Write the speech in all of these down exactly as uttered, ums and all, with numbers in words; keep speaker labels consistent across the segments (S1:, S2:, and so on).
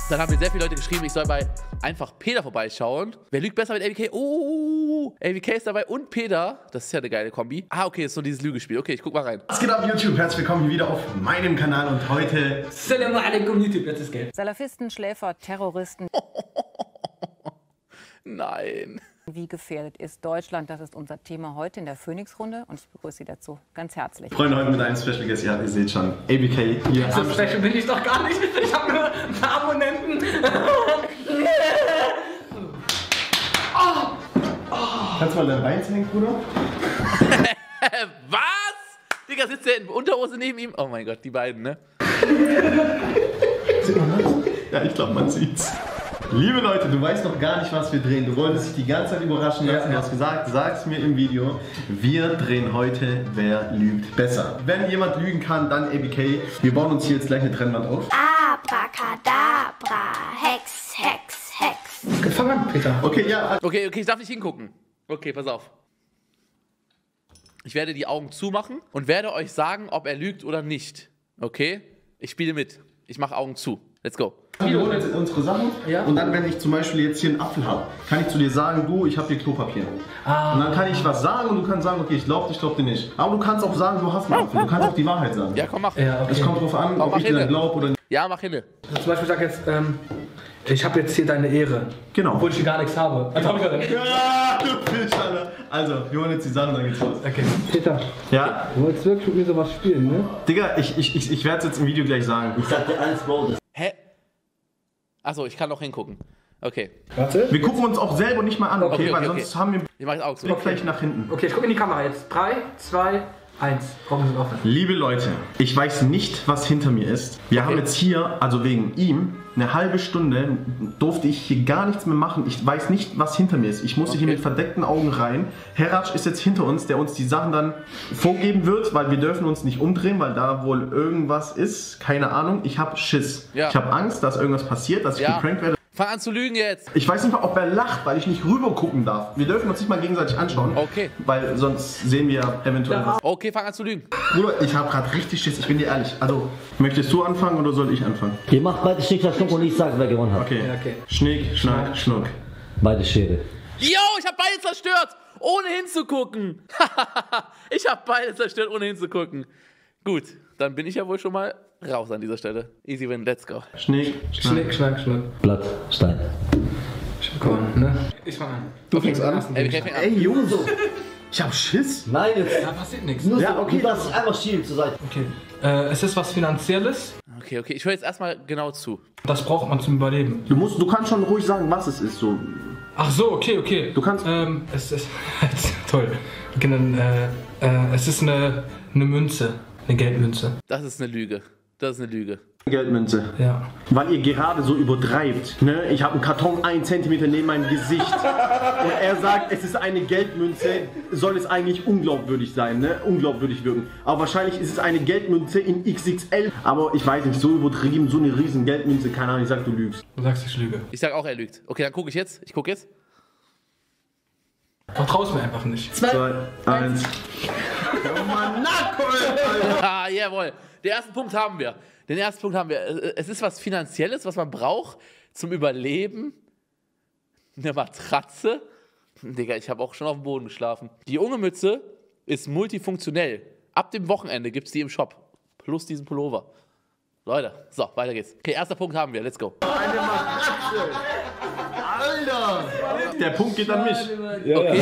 S1: Dann haben mir sehr viele Leute geschrieben, ich soll bei einfach Peter vorbeischauen. Wer lügt besser mit A B K? Oh, A B K ist dabei und Peter. Das ist ja eine geile Kombi. Ah, okay, ist so dieses Lügespiel. Okay, ich guck mal rein.
S2: Was geht ab, YouTube? Herzlich willkommen hier wieder auf meinem Kanal und heute...
S3: Salam alaikum, YouTube, jetzt ist Geld.
S4: Salafisten, Schläfer, Terroristen.
S1: Nein.
S4: Wie gefährdet ist Deutschland? Das ist unser Thema heute in der Phoenix-Runde und ich begrüße Sie dazu ganz herzlich.
S2: Freunde, heute mit einem Special Guest. Ja, ihr seht schon, A B K hier.
S3: So special bin ich doch gar nicht. Ich habe nur ein paar Abonnenten. Oh. Oh.
S2: Kannst du mal dein Bein zeigen, Bruder?
S1: Was? Digga, sitzt der in Unterhose neben ihm? Oh mein Gott, die beiden, ne?
S2: Sieht man das? Ja, ich glaube, man sieht's. Liebe Leute, du weißt noch gar nicht, was wir drehen. Du wolltest dich die ganze Zeit überraschen lassen. Du hast gesagt, sag's mir im Video. Wir drehen heute Wer lügt besser. Wenn jemand lügen kann, dann A B K. Wir bauen uns hier jetzt gleich eine Trennwand auf.
S5: Abracadabra, Hex, Hex, Hex.
S3: Fang an, Peter.
S2: Okay, ja.
S1: Okay, okay, ich darf nicht hingucken. Okay, pass auf. Ich werde die Augen zumachen und werde euch sagen, ob er lügt oder nicht. Okay? Ich spiele mit. Ich mache Augen zu. Let's go.
S2: Wir holen jetzt unsere Sachen
S3: Ja.
S2: und dann, wenn ich zum Beispiel jetzt hier einen Apfel habe, kann ich zu dir sagen, du, ich habe hier Klopapier.
S3: Ah.
S2: Und dann kann ich was sagen und du kannst sagen, okay, ich glaube dich, ich glaube dir nicht. Aber du kannst auch sagen, du hast einen Apfel. Du kannst auch die Wahrheit sagen.
S1: Ja, komm, mach.
S3: Ja, okay.
S2: Es kommt drauf an,
S1: Komm,
S2: ob
S1: mach
S2: ich dir
S1: hin.
S2: dann glaube oder nicht.
S1: Ja, mach hin.
S3: Also zum Beispiel sag jetzt, ähm, ich habe jetzt hier deine Ehre.
S2: Genau.
S3: Obwohl ich hier gar nichts habe. Also, hab ich ja nicht.
S2: Ja, du Fisch, Alter. Also, wir holen jetzt die Sachen, dann geht's los.
S3: Okay. Peter,
S2: Ja?
S3: du wolltest wirklich mit mir sowas spielen, ne?
S2: Digga, ich, ich, ich, ich werde es jetzt im Video gleich sagen.
S6: Ich sag dir alles, Bro. Das
S1: Hä? Achso, ich kann noch hingucken. Okay.
S3: Warte.
S2: Wir gucken uns auch selber nicht mal an, okay?
S1: Okay, okay,
S2: Weil
S1: okay.
S2: sonst haben wir
S1: Ich mach jetzt Augen zu.
S2: Blick gleich nach hinten.
S3: Okay, ich gucke in die Kamera jetzt. drei, zwei, eins. Augen sind offen.
S2: Liebe Leute, ich weiß nicht, was hinter mir ist. Wir
S1: Okay.
S2: haben jetzt hier, also wegen ihm, eine halbe Stunde durfte ich hier gar nichts mehr machen. Ich weiß nicht, was hinter mir ist. Ich musste hier
S1: Okay.
S2: mit verdeckten Augen rein. Heratsch ist jetzt hinter uns, der uns die Sachen dann vorgeben wird, weil wir dürfen uns nicht umdrehen, weil da wohl irgendwas ist. Keine Ahnung. Ich habe Schiss.
S1: Ja.
S2: Ich habe Angst, dass irgendwas passiert, dass ich
S1: Ja.
S2: geprankt werde.
S1: Fang an zu lügen jetzt.
S2: Ich weiß nicht mal, ob er lacht, weil ich nicht rüber gucken darf. Wir dürfen uns nicht mal gegenseitig anschauen.
S1: Okay.
S2: Weil sonst sehen wir eventuell was.
S1: Okay, fang an zu lügen.
S2: Bruder, ich habe gerade richtig Schiss, ich bin dir ehrlich. Also, möchtest du anfangen oder soll ich anfangen?
S6: Ihr macht beide Schnick, Schnack, Schnuck und ich sag, wer gewonnen hat.
S2: Okay.
S3: Ja, okay.
S2: Schnick, Schnack, Schnuck.
S6: Beide Schere.
S1: Yo, ich habe beide zerstört, ohne hinzugucken. Ich habe beide zerstört, ohne hinzugucken. Gut, dann bin ich ja wohl schon mal raus an dieser Stelle. Easy win, let's go.
S2: Schnick, Schnack.
S3: Schnick, schnack, schnuck.
S6: Blatt, Stein.
S3: Ich hab gewonnen, ne? Ich fang an.
S2: Du fängst an?
S1: Ey, wir fängt an.
S2: Ey, Junge, so. Ich hab Schiss.
S6: Nein, jetzt.
S3: Da passiert nichts.
S6: Nur
S2: Ja,
S6: so,
S2: okay.
S6: Du darfst einmal schieben zur Seite.
S3: Okay. Äh, es ist was Finanzielles.
S1: Okay, okay, ich höre jetzt erstmal genau zu.
S3: Das braucht man zum Überleben.
S2: Du musst, du kannst schon ruhig sagen, was es ist. So.
S3: Ach so, okay, okay.
S2: Du kannst-
S3: Ähm, es ist. Toll. Okay, dann, äh, äh, es ist eine, eine Münze. Eine Geldmünze.
S1: Das ist eine Lüge. Das ist eine Lüge.
S2: Geldmünze.
S3: Ja.
S2: Weil ihr gerade so übertreibt. Ne? Ich habe einen Karton einen Zentimeter neben meinem Gesicht. Und er sagt, es ist eine Geldmünze. Soll es eigentlich unglaubwürdig sein, ne? Unglaubwürdig wirken. Aber wahrscheinlich ist es eine Geldmünze in X X L. Aber ich weiß nicht, so übertrieben, so eine riesen Geldmünze. Keine Ahnung, ich sag, du lügst.
S3: Du sagst, ich lüge.
S1: Ich sag auch, er lügt. Okay, dann gucke ich jetzt. Ich gucke jetzt.
S3: Vertraust mir einfach nicht.
S2: Zwei, eins. Oh Mann, Alter.
S1: Ah, jawohl. Den ersten Punkt haben wir. Den ersten Punkt haben wir. Es ist was Finanzielles, was man braucht zum Überleben. Eine Matratze. Digga, ich habe auch schon auf dem Boden geschlafen. Die Unge-Mütze ist multifunktionell. Ab dem Wochenende gibt es die im Shop. Plus diesen Pullover. Leute, so, weiter geht's. Okay, erster Punkt haben wir. Let's go.
S2: Eine Matratze. Alter. Der Punkt geht an mich.
S1: Okay.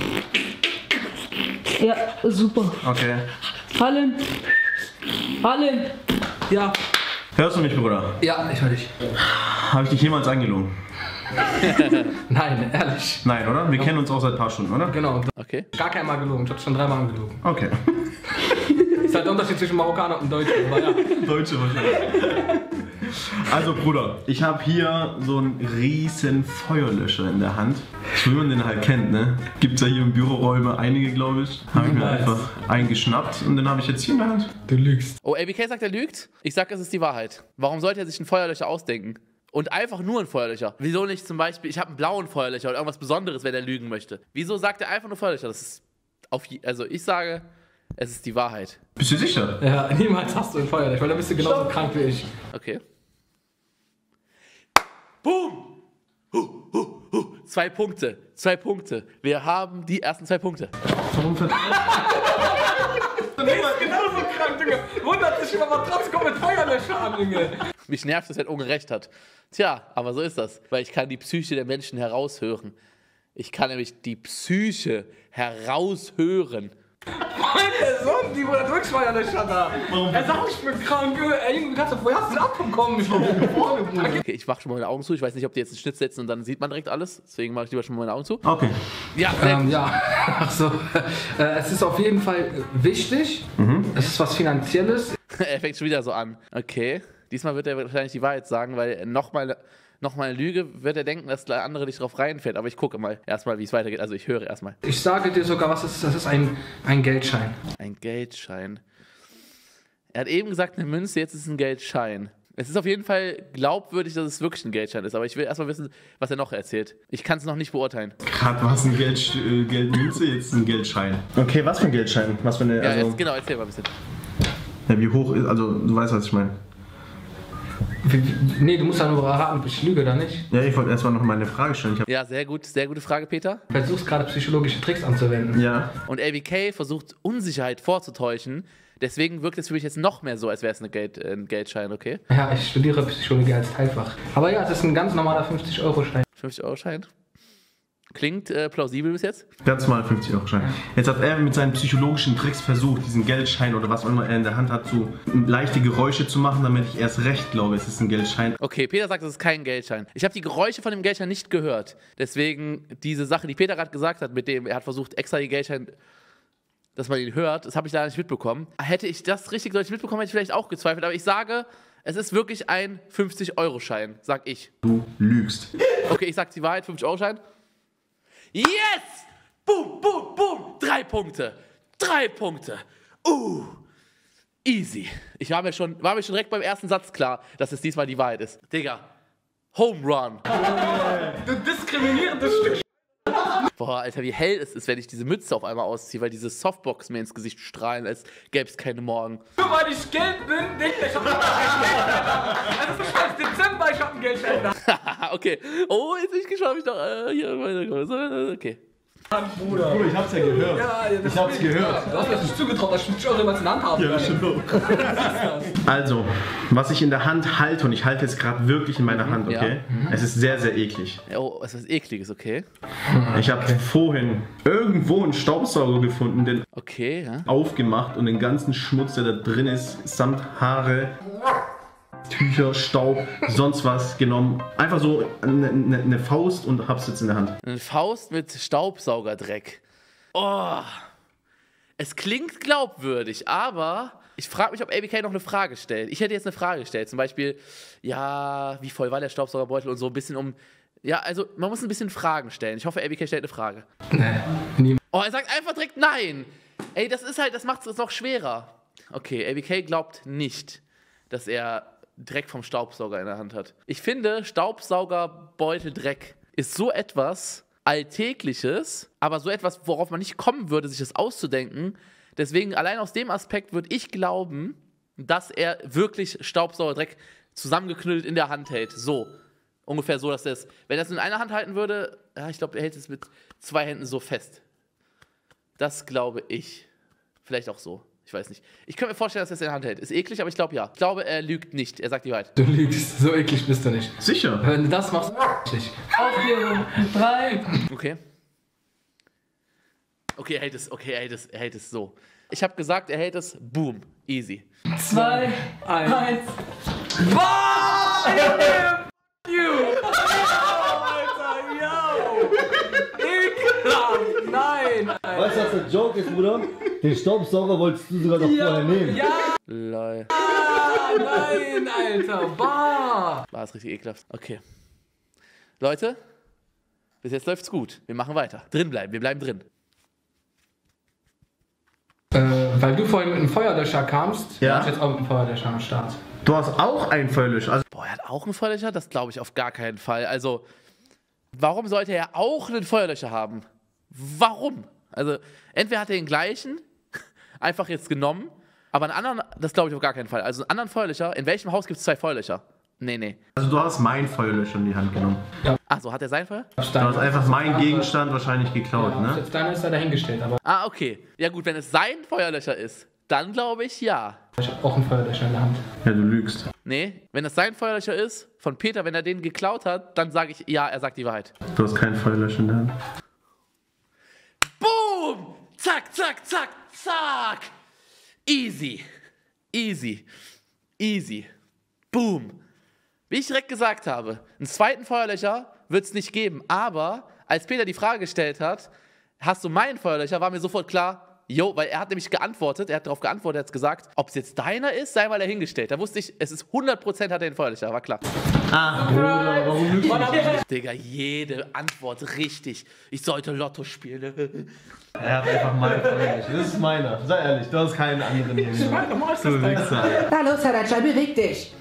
S7: Ja, super.
S2: Okay.
S7: Fallen. Fallen.
S3: Ja.
S2: Hörst du mich, Bruder?
S3: Ja, ich höre dich.
S2: Habe ich dich jemals angelogen?
S3: Nein, ehrlich.
S2: Nein, oder? Wir kennen uns auch seit ein paar Stunden, oder?
S3: Genau.
S1: Okay.
S3: Gar kein Mal gelogen. Ich habe schon dreimal angelogen.
S2: Okay.
S3: Ist halt der Unterschied zwischen Marokkaner und Deutschen. Aber ja.
S2: Deutsche wahrscheinlich. Also Bruder, ich habe hier so einen riesen Feuerlöscher in der Hand. Wie man den halt kennt, ne? Gibt's ja hier im Büroräume einige, glaube ich. Habe ich mir
S3: Nice.
S2: einfach eingeschnappt und den habe ich jetzt hier in der Hand.
S3: Du lügst.
S1: Oh, A B K sagt, er lügt. Ich sag, es ist die Wahrheit. Warum sollte er sich ein Feuerlöcher ausdenken? Und einfach nur ein Feuerlöcher. Wieso nicht zum Beispiel, ich habe einen blauen Feuerlöcher oder irgendwas Besonderes, wenn er lügen möchte? Wieso sagt er einfach nur Feuerlöcher? Das ist auf je, also ich sage, es ist die Wahrheit.
S2: Bist du sicher?
S3: Ja, niemals hast du ein Feuerlöcher, weil dann bist du genauso krank wie ich.
S1: Okay. Boom! Huh, huh, huh. Zwei Punkte. Zwei Punkte. Wir haben die ersten zwei Punkte.
S3: Du bist genauso krank, Junge. Wundert sich immer, aber trotzdem kommt mit Feuerlöscher an, Junge.
S1: Mich nervt, dass er ungerecht hat. Tja, aber so ist das. Weil ich kann die Psyche der Menschen heraushören. Ich kann nämlich die Psyche heraushören.
S3: Der Sohn, die wurde wirklich Feuerlöscher da. Er sagt, ich bin krank, Junge. Ey, Junge, du kannst doch, woher hast du denn abbekommen? Ich bin vorne, Bruder.
S1: Okay, ich mach schon mal meine Augen zu. Ich weiß nicht, ob die jetzt einen Schnitt setzen und dann sieht man direkt alles. Deswegen mache ich lieber schon mal meine Augen zu.
S2: Okay.
S1: Ja, sehr
S3: Ähm,
S1: gut.
S3: ja, achso. Äh, es ist auf jeden Fall wichtig.
S2: Mhm.
S3: Es ist was Finanzielles.
S1: Er fängt schon wieder so an. Okay. Diesmal wird er wahrscheinlich die Wahrheit sagen, weil nochmal noch mal eine Lüge wird er denken, dass der andere dich drauf reinfällt. Aber ich gucke mal erstmal, wie es weitergeht. Also ich höre erstmal.
S3: Ich sage dir sogar, was es ist. Das ist ein, ein Geldschein.
S1: Ein Geldschein. Er hat eben gesagt, eine Münze, jetzt ist es ein Geldschein. Es ist auf jeden Fall glaubwürdig, dass es wirklich ein Geldschein ist. Aber ich will erstmal wissen, was er noch erzählt. Ich kann es noch nicht beurteilen.
S2: Gerade war es ein Geld, äh, Geldmünze, jetzt ein Geldschein. Okay, was für ein Geldschein? Was für eine,
S1: Ja,
S2: also,
S1: jetzt, genau, erzähl mal ein bisschen.
S2: ja, wie hoch ist, also du weißt, was ich meine.
S3: Wie, wie, nee, du musst ja nur erraten, ich lüge da nicht.
S2: Ja, ich wollte erstmal noch mal eine Frage stellen. Ich hab,
S1: Ja, sehr gut, sehr gute Frage, Peter.
S3: Du versuchst gerade psychologische Tricks anzuwenden.
S2: ja.
S1: Und L B K versucht Unsicherheit vorzutäuschen. Deswegen wirkt es für mich jetzt noch mehr so, als wäre es eine Geld, äh, ein Geldschein, okay?
S3: Ja, ich studiere Psychologie als Teilfach. Aber ja, es ist ein ganz normaler fünfzig Euro Schein.
S1: fünfzig Euro Schein. Klingt äh, plausibel bis jetzt.
S2: Ganz mal fünfzig Euro Schein. Jetzt hat er mit seinen psychologischen Tricks versucht, diesen Geldschein oder was auch immer er in der Hand hat, zu leichte Geräusche zu machen, damit ich erst recht glaube, es ist ein Geldschein.
S1: Okay, Peter sagt, es ist kein Geldschein. Ich habe die Geräusche von dem Geldschein nicht gehört. Deswegen diese Sache, die Peter gerade gesagt hat, mit dem er hat versucht, extra die Geldschein, dass man ihn hört, das habe ich leider nicht mitbekommen. Hätte ich das richtig deutlich mitbekommen, hätte ich vielleicht auch gezweifelt. Aber ich sage, es ist wirklich ein fünfzig Euro Schein, sag ich.
S2: Du lügst.
S1: Okay, ich sag die Wahrheit, fünfzig Euro Schein. Yes! Boom, boom, boom! Drei Punkte. Drei Punkte. Uh. Easy. Ich war mir schon, war mir schon direkt beim ersten Satz klar, dass es diesmal die Wahrheit ist. Digga. Home Run.
S3: Du diskriminierendes Stück.
S1: Boah, Alter, wie hell es ist, wenn ich diese Mütze auf einmal ausziehe, weil diese Softbox mir ins Gesicht strahlen, als gäbe es keine Morgen.
S3: Nur weil ich gelb bin, denkt ich hab einen Geldschein. Es ist fast Dezember, ich hab einen Geldschein da.
S1: Okay. Oh, jetzt bin ich gespannt, ob ich noch äh, hier weiterkomme. Okay.
S3: Bruder.
S2: Bruder, ich hab's ja gehört.
S3: Ja, ja, das
S2: Ich hab's gehört.
S3: Du hast mir das nicht zugetraut, dass ich fünfzig Euro jemals in der Hand habe.
S2: Ja, stimmt. Also, was ich in der Hand halte, und ich halte es gerade wirklich in meiner Hand, okay?
S1: Ja.
S2: Es ist sehr, sehr eklig.
S1: Oh, es ist was Ekliges, okay?
S2: Ich habe vorhin irgendwo einen Staubsauger gefunden, den
S1: Okay, ja.
S2: aufgemacht und den ganzen Schmutz, der da drin ist, samt Haare, Tücher, Staub, sonst was genommen. Einfach so eine, eine, eine Faust und hab's jetzt in der Hand.
S1: Eine Faust mit Staubsaugerdreck. Oh. Es klingt glaubwürdig, aber ich frage mich, ob A B K noch eine Frage stellt. Ich hätte jetzt eine Frage gestellt. Zum Beispiel, ja, wie voll war der Staubsaugerbeutel und so ein bisschen um. Ja, also man muss ein bisschen Fragen stellen. Ich hoffe, A B K stellt eine Frage.
S3: Nee, niemand.
S1: Oh, er sagt einfach direkt nein. Ey, das ist halt, das macht es noch schwerer. Okay, A B K glaubt nicht, dass er Dreck vom Staubsauger in der Hand hat. Ich finde, Staubsaugerbeuteldreck ist so etwas Alltägliches, aber so etwas, worauf man nicht kommen würde, sich das auszudenken. Deswegen, allein aus dem Aspekt würde ich glauben, dass er wirklich Staubsaugerdreck zusammengeknüllt in der Hand hält. So. Ungefähr so, dass er es, wenn er es in einer Hand halten würde, ja, ich glaube, er hält es mit zwei Händen so fest. Das glaube ich. Vielleicht auch so. Ich weiß nicht. Ich könnte mir vorstellen, dass er es in der Hand hält. Ist eklig, aber ich glaube ja. Ich glaube, er lügt nicht. Er sagt die Wahrheit.
S3: Du lügst, so eklig bist du nicht.
S2: Sicher.
S3: Wenn du das machst, nicht.
S7: Aufklärung. Drei.
S1: Okay. Okay, er hält es, okay, er hält es, er hält es so. Ich habe gesagt, er hält es, boom, easy.
S7: Zwei.
S3: Eins.
S7: Eins.
S3: Nein!
S6: Weißt du, was der Joke ist, Bruder? Den Staubsauger wolltest du sogar noch vorher nehmen.
S3: Ja!
S1: Lol.
S3: Nein, Alter! Bah!
S1: War es richtig ekelhaft. Okay. Leute, bis jetzt läuft's gut. Wir machen weiter. Drin bleiben, wir bleiben drin.
S3: Äh, weil du vorhin mit einem Feuerlöscher kamst,
S2: Ja.
S3: hab ich jetzt auch mit einem Feuerlöscher am Start.
S2: Du hast auch einen Feuerlöscher. Also,
S1: Boah, er hat auch einen Feuerlöscher? Das glaube ich auf gar keinen Fall. Also, warum sollte er auch einen Feuerlöscher haben? Warum? Also, entweder hat er den gleichen, einfach jetzt genommen, aber einen anderen, das glaube ich auf gar keinen Fall. Also, einen anderen Feuerlöscher, in welchem Haus gibt es zwei Feuerlöscher? Nee, nee.
S2: Also du hast meinen Feuerlöscher in die Hand genommen.
S1: Ach so, hat er sein Feuer?
S2: Du hast einfach meinen Gegenstand wahrscheinlich geklaut, ne?
S3: Jetzt deiner ist er dahingestellt, aber
S1: Ah, okay. Ja gut, wenn es sein Feuerlöscher ist, dann glaube ich ja.
S3: ich habe auch einen Feuerlöscher in der Hand.
S2: Ja, du lügst.
S1: Nee, wenn es sein Feuerlöscher ist, von Peter, wenn er den geklaut hat, dann sage ich, ja, er sagt die Wahrheit.
S2: Du hast keinen Feuerlöscher in der Hand.
S1: Boom! Zack, zack, zack, zack! Easy. Easy. Easy. Boom. Wie ich direkt gesagt habe, einen zweiten Feuerlöscher wird es nicht geben, aber als Peter die Frage gestellt hat, hast du meinen Feuerlöscher, war mir sofort klar, jo, weil er hat nämlich geantwortet, er hat darauf geantwortet, er hat gesagt, ob es jetzt deiner ist, sei mal dahingestellt. Da wusste ich, es ist hundert Prozent hat er den Feuerlöscher, war klar.
S2: Ah, Bruder, warum lügst du?
S1: Digga, jede Antwort richtig. Ich sollte Lotto spielen.
S2: Er hat einfach meinen Feuerlöscher. Das ist meiner. Sei ehrlich, du hast keinen anderen hier. Du Wichser.
S8: Na los, Herr Ratschei, beweg dich.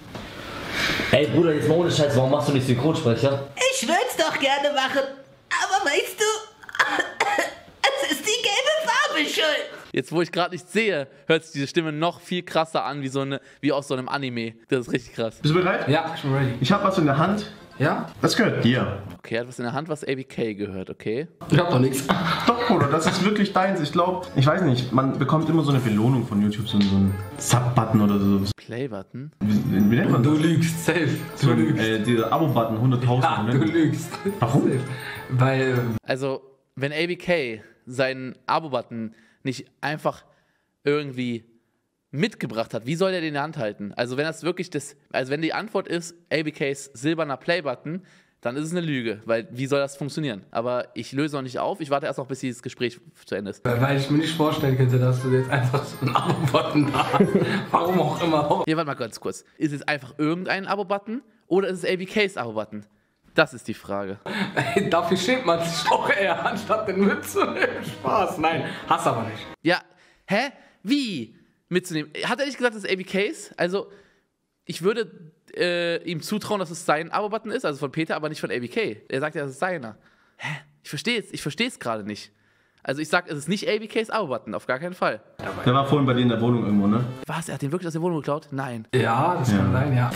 S6: Ey Bruder, jetzt mal ohne Scheiß, warum machst du nicht Synchronsprecher?
S8: Ich würde es doch gerne machen, aber weißt du, es ist die gelbe Farbe schuld.
S1: Jetzt, wo ich gerade nicht sehe, hört sich diese Stimme noch viel krasser an, wie, so eine, wie aus so einem Anime. Das ist richtig krass.
S2: Bist du bereit?
S3: Ja, ich bin ready.
S2: Ich hab was in der Hand.
S3: Ja?
S2: Das gehört dir.
S1: Okay, er hat was in der Hand, was A B K gehört, okay?
S3: Ich hab doch nichts.
S2: Doch, Bruder, das ist wirklich deins. Ich glaube, ich weiß nicht, man bekommt immer so eine Belohnung von YouTube, so, so einen Sub-Button oder so.
S1: Play-Button?
S2: Wie, wie nennt man das?
S3: Du lügst, safe. Du
S2: So,
S3: lügst.
S2: äh, dieser Abo-Button, hunderttausend.
S3: Ja,
S2: ne?
S3: du lügst.
S2: Warum?
S3: Weil,
S1: Also, wenn A B K seinen Abo-Button nicht einfach irgendwie mitgebracht hat, wie soll er den in der Hand halten? Also, wenn das wirklich das, also wenn die Antwort ist, A B Ks silberner Play-Button, dann ist es eine Lüge, weil wie soll das funktionieren? Aber ich löse noch nicht auf, ich warte erst noch, bis dieses Gespräch zu Ende ist.
S3: weil ich mir nicht vorstellen könnte, dass du jetzt einfach so einen Abo-Button da hast. Warum auch immer.
S1: Hier, warte mal ganz kurz. Ist es einfach irgendein Abo-Button oder ist es A B Ks Abo-Button? Das ist die Frage.
S3: Ey, dafür schämt man sich doch eher, anstatt den mitzunehmen. Spaß, nein, hast aber nicht.
S1: Ja, hä? Wie? Mitzunehmen? Hat er nicht gesagt, das ist A B Ks? Also, ich würde äh, ihm zutrauen, dass es sein Abo-Button ist, also von Peter, aber nicht von A B K. Er sagt ja, das ist seiner. Hä? Ich verstehe es, ich verstehe es gerade nicht. Also ich sag, es ist nicht A B Ks Abo-Button, auf gar keinen Fall.
S2: Der war vorhin bei dir in der Wohnung irgendwo, ne?
S1: Was? Er hat den wirklich aus der Wohnung geklaut? Nein.
S3: Ja, das kann sein, ja.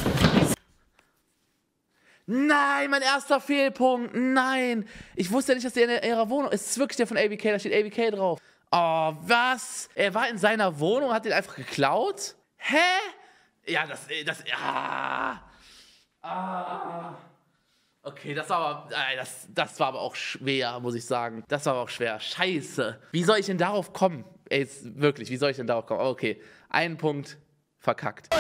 S1: Nein, mein erster Fehlpunkt. Nein. Ich wusste ja nicht, dass der in ihrer Wohnung ist. Es ist wirklich der von A B K, da steht A B K drauf. Oh, was? Er war in seiner Wohnung, hat den einfach geklaut? Hä? Ja, das, das, ah. Ah. Okay, das war aber, äh, das, das war aber auch schwer, muss ich sagen. Das war aber auch schwer. Scheiße. Wie soll ich denn darauf kommen? Ey, jetzt, wirklich, wie soll ich denn darauf kommen? Okay, einen Punkt verkackt.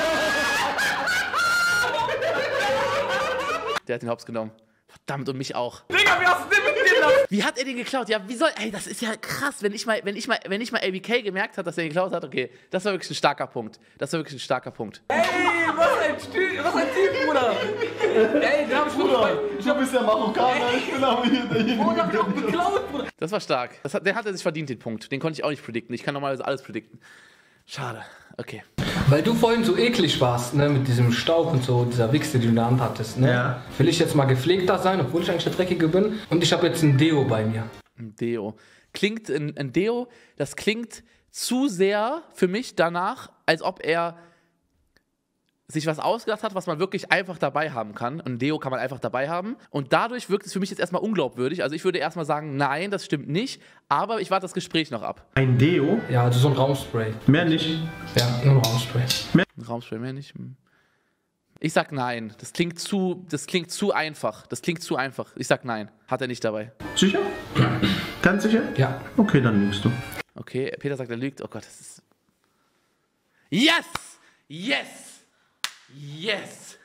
S1: Der hat den Hops genommen. Verdammt, und mich auch.
S3: Digga, wie hast du den mit dir lassen?
S1: Wie hat er den geklaut? Ja, wie soll. Ey, das ist ja krass. Wenn ich mal, wenn ich mal, wenn ich mal A B K gemerkt habe, dass er den geklaut hat, okay, das war wirklich ein starker Punkt. Das war wirklich ein starker Punkt.
S3: Ey, was ein Stü was ein Typ, Bruder. Ey, den hab ich Bruder.
S2: Ich hab bisher Marokkaner, ich bin aber hier derjenige.
S3: Oh, den hab ich auch geklaut, Bruder.
S1: Das war stark. Das hat, der hat er sich verdient, den Punkt. Den konnte ich auch nicht predikten. Ich kann normalerweise alles predikten. Schade. Okay.
S3: Weil du vorhin so eklig warst, ne, mit diesem Staub und so, dieser Wichse, die du in der Hand hattest, ne?
S2: Ja.
S3: Will ich jetzt mal gepflegter sein, obwohl ich eigentlich der Dreckige bin. Und ich habe jetzt ein Deo bei mir.
S1: Ein Deo. Klingt ein, ein Deo, das klingt zu sehr für mich danach, als ob er sich was ausgedacht hat, was man wirklich einfach dabei haben kann. Ein Deo kann man einfach dabei haben. Und dadurch wirkt es für mich jetzt erstmal unglaubwürdig. Also ich würde erstmal sagen, nein, das stimmt nicht. Aber ich warte das Gespräch noch ab.
S2: Ein Deo?
S3: Ja, also so ein Raumspray.
S2: Mehr nicht.
S3: Ja, nur ein Raumspray.
S1: Ein Raumspray mehr nicht. Hm. Ich sag nein. Das klingt zu, das klingt zu einfach. Das klingt zu einfach. Ich sag nein. Hat er nicht dabei.
S2: Sicher? Ganz sicher?
S3: Ja.
S2: Okay, dann lügst du.
S1: Okay, Peter sagt, er lügt. Oh Gott, das ist... Yes! Yes! Yes!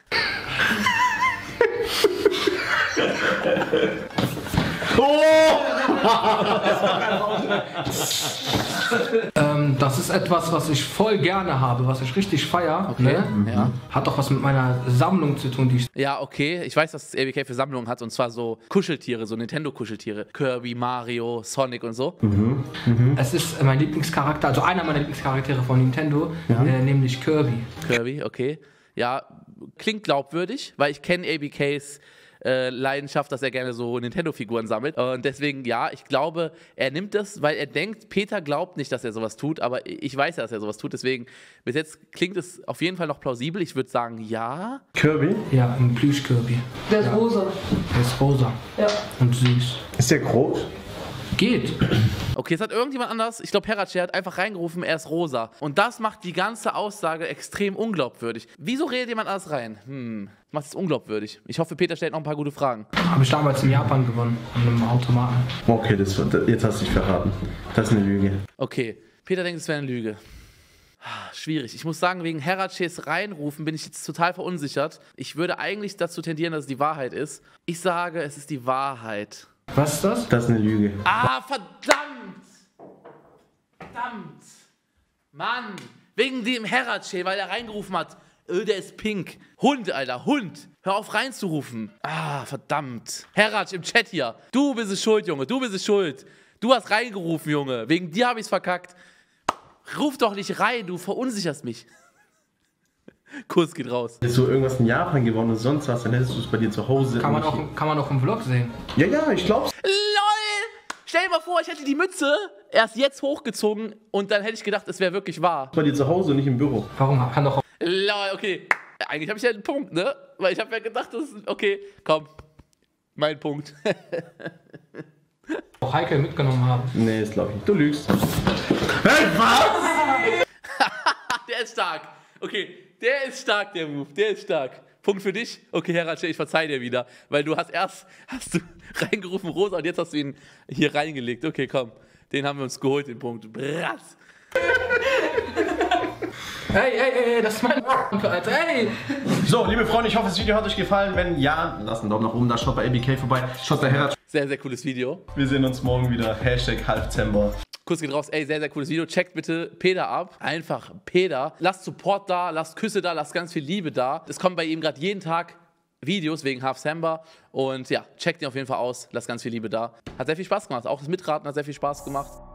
S3: Ähm, das ist etwas, was ich voll gerne habe, was ich richtig feiere.
S1: Okay,
S3: Ne?
S1: ja.
S3: Hat doch was mit meiner Sammlung zu tun, die ich...
S1: Ja, okay. Ich weiß, was A B K für Sammlungen hat. Und zwar so Kuscheltiere, so Nintendo-Kuscheltiere. Kirby, Mario, Sonic und so.
S2: Mhm. Mhm.
S3: Es ist mein Lieblingscharakter, also einer meiner Lieblingscharaktere von Nintendo,
S2: Ja.
S3: äh, nämlich Kirby.
S1: Kirby, okay. Ja, klingt glaubwürdig, weil ich kenne A B Ks äh, Leidenschaft, dass er gerne so Nintendo-Figuren sammelt. Und deswegen, ja, ich glaube, er nimmt das, weil er denkt, Peter glaubt nicht, dass er sowas tut, aber ich weiß ja, dass er sowas tut. Deswegen, bis jetzt klingt es auf jeden Fall noch plausibel. Ich würde sagen, ja.
S2: Kirby?
S3: Ja, ein Plüsch-Kirby.
S7: Der ist rosa.
S3: Der ist rosa.
S7: Ja.
S3: Und süß.
S2: Ist der groß?
S3: Geht.
S1: Okay, jetzt hat irgendjemand anders, ich glaube Herace hat einfach reingerufen, er ist rosa. Und das macht die ganze Aussage extrem unglaubwürdig. Wieso redet jemand anders rein? Hm, macht es unglaubwürdig. Ich hoffe, Peter stellt noch ein paar gute Fragen.
S3: Habe ich damals in Japan gewonnen. An einem Automaten.
S2: Okay, das, jetzt hast du dich verraten. Das ist eine Lüge.
S1: Okay, Peter denkt, es wäre eine Lüge. Schwierig. Ich muss sagen, wegen Heraces reinrufen bin ich jetzt total verunsichert. Ich würde eigentlich dazu tendieren, dass es die Wahrheit ist. Ich sage, es ist die Wahrheit.
S3: Was ist das?
S2: Das ist eine Lüge.
S1: Ah, verdammt! Verdammt! Mann! Wegen dem Herace, weil er reingerufen hat. Öh, der ist pink. Hund, Alter, Hund. Hör auf reinzurufen. Ah, verdammt. Herace im Chat hier. Du bist es schuld, Junge. Du bist es schuld. Du hast reingerufen, Junge. Wegen dir habe ich es verkackt. Ruf doch nicht rein, du verunsicherst mich. Kurs geht raus.
S2: Hättest du irgendwas in Japan gewonnen und sonst was, dann hättest du es bei dir zu Hause.
S3: Kann man, auch, kann man auch im Vlog sehen.
S2: Ja, ja, ich glaub's.
S1: LOL! Stell dir mal vor, ich hätte die Mütze erst jetzt hochgezogen und dann hätte ich gedacht, es wäre wirklich wahr.
S2: Bei dir zu Hause und nicht im Büro.
S3: Warum? Kann doch auch
S1: LOL, okay. Eigentlich habe ich ja einen Punkt, ne? Weil ich habe ja gedacht, das ist... Okay, komm. Mein Punkt.
S3: auch Heike mitgenommen haben.
S2: Nee, das glaube ich nicht. Du lügst. Hey, was?
S1: Der ist stark. Okay, der ist stark, der Move. Der ist stark. Punkt für dich. Okay, Herace, ich verzeih dir wieder. Weil du hast erst hast du reingerufen Rosa und jetzt hast du ihn hier reingelegt. Okay, komm. Den haben wir uns geholt, den Punkt. Brass.
S3: Hey, hey, hey, das ist mein Alter, hey!
S2: So, liebe Freunde, ich hoffe, das Video hat euch gefallen. Wenn ja, lasst einen Daumen nach oben da. Schaut bei A B K vorbei. Schaut bei Herace.
S1: Sehr, sehr cooles Video.
S2: Wir sehen uns morgen wieder. Hashtag Halbzember.
S1: Kuss geht raus. Ey, sehr, sehr cooles Video. Checkt bitte Peter ab. Einfach Peter. Lasst Support da, lasst Küsse da, lasst ganz viel Liebe da. Es kommen bei ihm gerade jeden Tag Videos wegen Halbzember. Und ja, checkt ihn auf jeden Fall aus. Lasst ganz viel Liebe da. Hat sehr viel Spaß gemacht. Auch das Mitraten hat sehr viel Spaß gemacht.